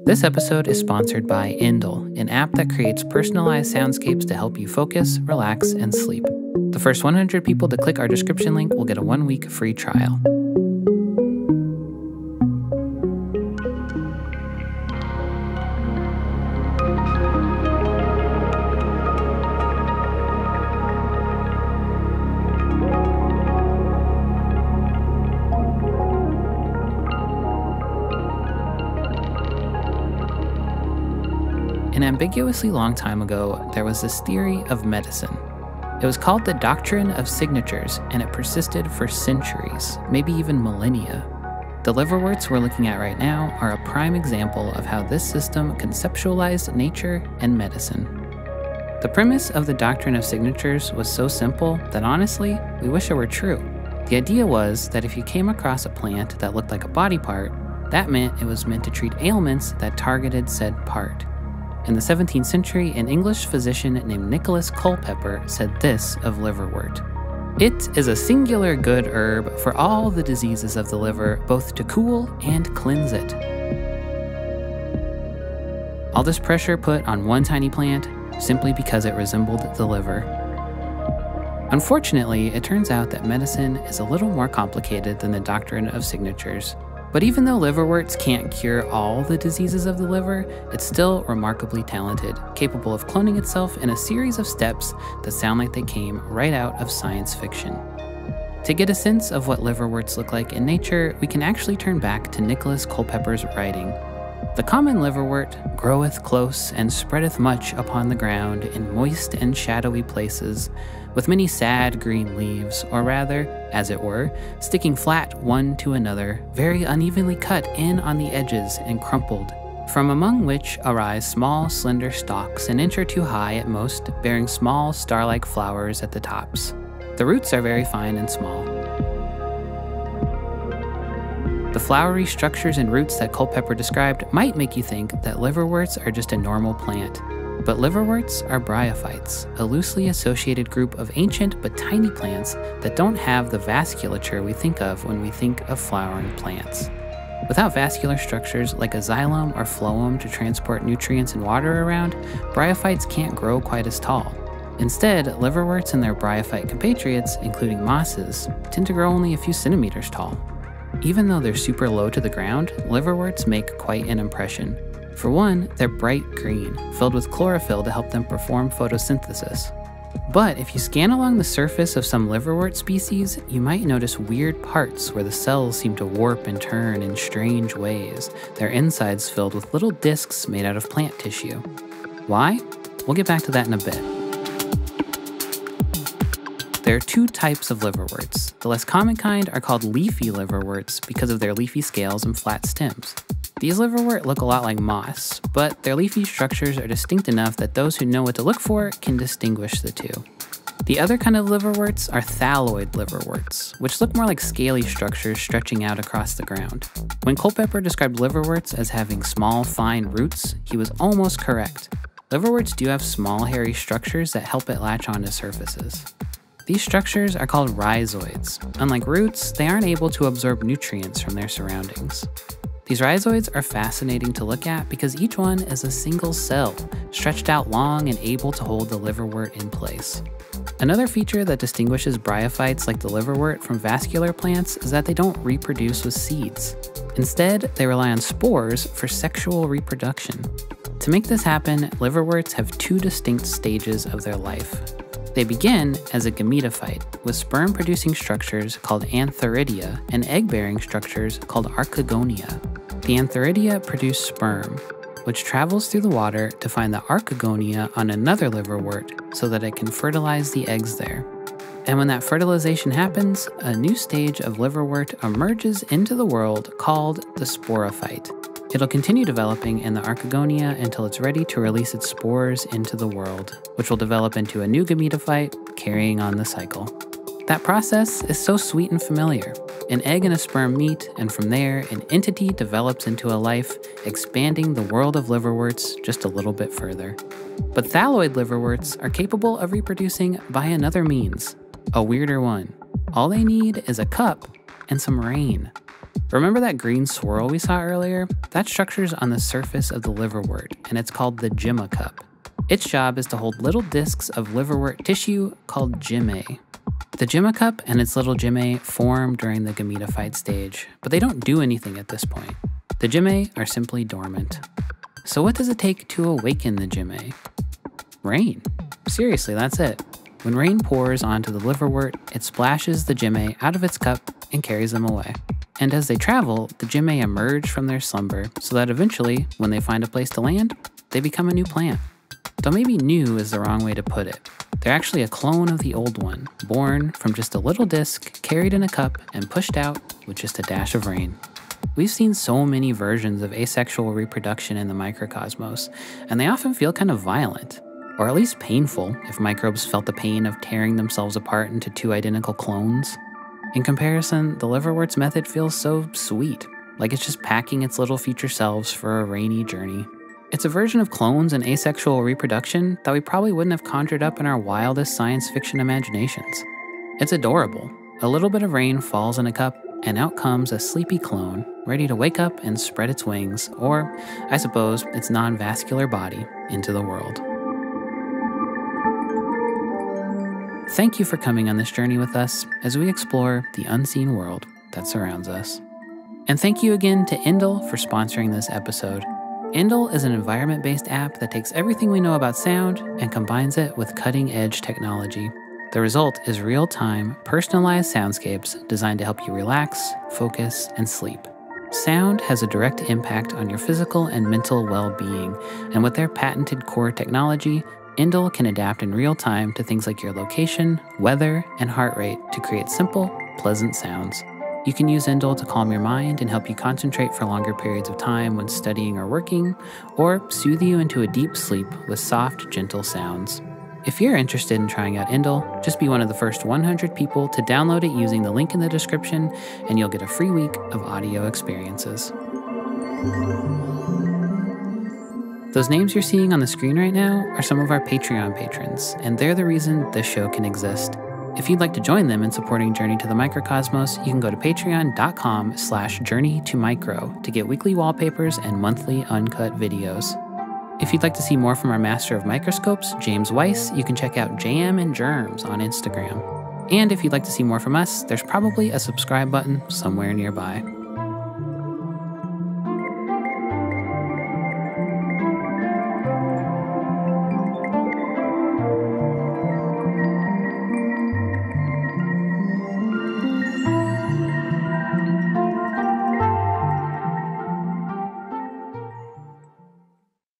This episode is sponsored by Indle, an app that creates personalized soundscapes to help you focus, relax, and sleep. The first 100 people to click our description link will get a 1-week free trial. An ambiguously long time ago, there was this theory of medicine. It was called the doctrine of signatures, and it persisted for centuries, maybe even millennia. The liverworts we're looking at right now are a prime example of how this system conceptualized nature and medicine. The premise of the doctrine of signatures was so simple that honestly, we wish it were true. The idea was that if you came across a plant that looked like a body part, that meant it was meant to treat ailments that targeted said part. In the 17th century, an English physician named Nicholas Culpeper said this of liverwort: "It is a singular good herb for all the diseases of the liver, both to cool and cleanse it." All this pressure put on one tiny plant simply because it resembled the liver. Unfortunately, it turns out that medicine is a little more complicated than the doctrine of signatures. But even though liverworts can't cure all the diseases of the liver, it's still remarkably talented, capable of cloning itself in a series of steps that sound like they came right out of science fiction. To get a sense of what liverworts look like in nature, we can actually turn back to Nicholas Culpeper's writing. "The common liverwort groweth close and spreadeth much upon the ground in moist and shadowy places, with many sad green leaves, or rather, as it were, sticking flat one to another, very unevenly cut in on the edges and crumpled, from among which arise small slender stalks an inch or two high at most, bearing small star-like flowers at the tops. The roots are very fine and small." The flowery structures and roots that Culpeper described might make you think that liverworts are just a normal plant. But liverworts are bryophytes, a loosely associated group of ancient but tiny plants that don't have the vasculature we think of when we think of flowering plants. Without vascular structures like a xylem or phloem to transport nutrients and water around, bryophytes can't grow quite as tall. Instead, liverworts and their bryophyte compatriots, including mosses, tend to grow only a few centimeters tall. Even though they're super low to the ground, liverworts make quite an impression. For one, they're bright green, filled with chlorophyll to help them perform photosynthesis. But if you scan along the surface of some liverwort species, you might notice weird parts where the cells seem to warp and turn in strange ways, their insides filled with little discs made out of plant tissue. Why? We'll get back to that in a bit. There are two types of liverworts. The less common kind are called leafy liverworts because of their leafy scales and flat stems. These liverwort look a lot like moss, but their leafy structures are distinct enough that those who know what to look for can distinguish the two. The other kind of liverworts are thalloid liverworts, which look more like scaly structures stretching out across the ground. When Culpeper described liverworts as having small, fine roots, he was almost correct. Liverworts do have small, hairy structures that help it latch onto surfaces. These structures are called rhizoids. Unlike roots, they aren't able to absorb nutrients from their surroundings. These rhizoids are fascinating to look at because each one is a single cell, stretched out long and able to hold the liverwort in place. Another feature that distinguishes bryophytes like the liverwort from vascular plants is that they don't reproduce with seeds. Instead, they rely on spores for sexual reproduction. To make this happen, liverworts have two distinct stages of their life. They begin as a gametophyte, with sperm-producing structures called antheridia and egg-bearing structures called archegonia. The antheridia produce sperm, which travels through the water to find the archegonia on another liverwort so that it can fertilize the eggs there. And when that fertilization happens, a new stage of liverwort emerges into the world called the sporophyte. It'll continue developing in the archegonia until it's ready to release its spores into the world, which will develop into a new gametophyte, carrying on the cycle. That process is so sweet and familiar. An egg and a sperm meet, and from there, an entity develops into a life, expanding the world of liverworts just a little bit further. But thalloid liverworts are capable of reproducing by another means, a weirder one. All they need is a cup and some rain. Remember that green swirl we saw earlier? That structure's on the surface of the liverwort, and it's called the gemma cup. Its job is to hold little discs of liverwort tissue called gemmae. The gemma cup and its little gemmae form during the gametophyte stage, but they don't do anything at this point. The gemmae are simply dormant. So what does it take to awaken the gemmae? Rain. Seriously, that's it. When rain pours onto the liverwort, it splashes the gemmae out of its cup and carries them away. And as they travel, the gemmae emerge from their slumber so that eventually, when they find a place to land, they become a new plant. Though maybe new is the wrong way to put it. They're actually a clone of the old one, born from just a little disc carried in a cup and pushed out with just a dash of rain. We've seen so many versions of asexual reproduction in the microcosmos, and they often feel kind of violent, or at least painful if microbes felt the pain of tearing themselves apart into two identical clones. In comparison, the liverwort's method feels so sweet, like it's just packing its little future selves for a rainy journey. It's a version of clones and asexual reproduction that we probably wouldn't have conjured up in our wildest science fiction imaginations. It's adorable. A little bit of rain falls in a cup, and out comes a sleepy clone, ready to wake up and spread its wings, or, I suppose, its non-vascular body, into the world. Thank you for coming on this journey with us as we explore the unseen world that surrounds us. And thank you again to Indle for sponsoring this episode. Indle is an environment-based app that takes everything we know about sound and combines it with cutting-edge technology. The result is real-time, personalized soundscapes designed to help you relax, focus, and sleep. Sound has a direct impact on your physical and mental well-being, and with their patented core technology, Indle can adapt in real time to things like your location, weather, and heart rate to create simple, pleasant sounds. You can use Indle to calm your mind and help you concentrate for longer periods of time when studying or working, or soothe you into a deep sleep with soft, gentle sounds. If you're interested in trying out Indle, just be one of the first 100 people to download it using the link in the description, and you'll get a free week of audio experiences. Those names you're seeing on the screen right now are some of our Patreon patrons, and they're the reason this show can exist. If you'd like to join them in supporting Journey to the Microcosmos, you can go to patreon.com/journey2micro to get weekly wallpapers and monthly uncut videos. If you'd like to see more from our master of microscopes, James Weiss, you can check out JM and Germs on Instagram. And if you'd like to see more from us, there's probably a subscribe button somewhere nearby.